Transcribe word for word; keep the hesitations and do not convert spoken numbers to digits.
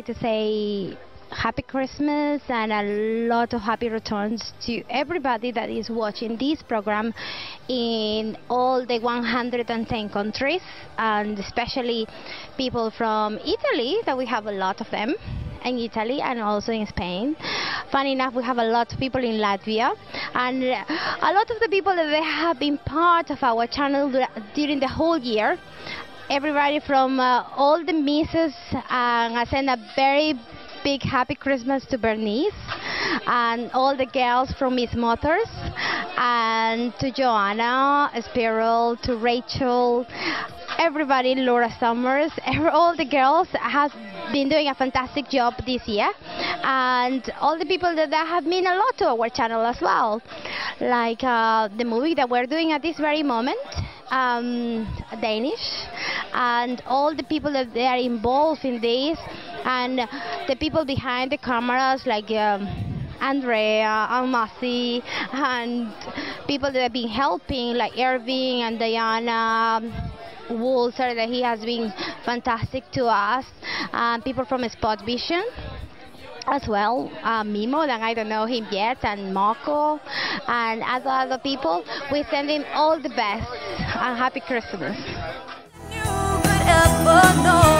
like to say Happy Christmas and a lot of happy returns to everybody that is watching this program in all the one hundred ten countries, and especially people from Italy, that we have a lot of them in Italy and also in Spain. Funny enough, we have a lot of people in Latvia, and a lot of the people that they have been part of our channel during the whole year. Everybody from uh, all the misses, and I send a very big happy Christmas to Bernice and all the girls from Miss Motors, and to Joanna, Spiral, to Rachel, everybody, Laura Summers, every, all the girls have been doing a fantastic job this year, and all the people that, that have mean a lot to our channel as well, like uh, the movie that we're doing at this very moment, um, Danish, and all the people that they are involved in this, and the people behind the cameras like um, Andrea, Almasi, and people that have been helping like Irving and Diana Walter, that he has been fantastic to us, and people from Spot Vision as well, uh, Mimo, that I don't know him yet, and Marco, and other other people. We send him all the best and happy Christmas. You could ever know.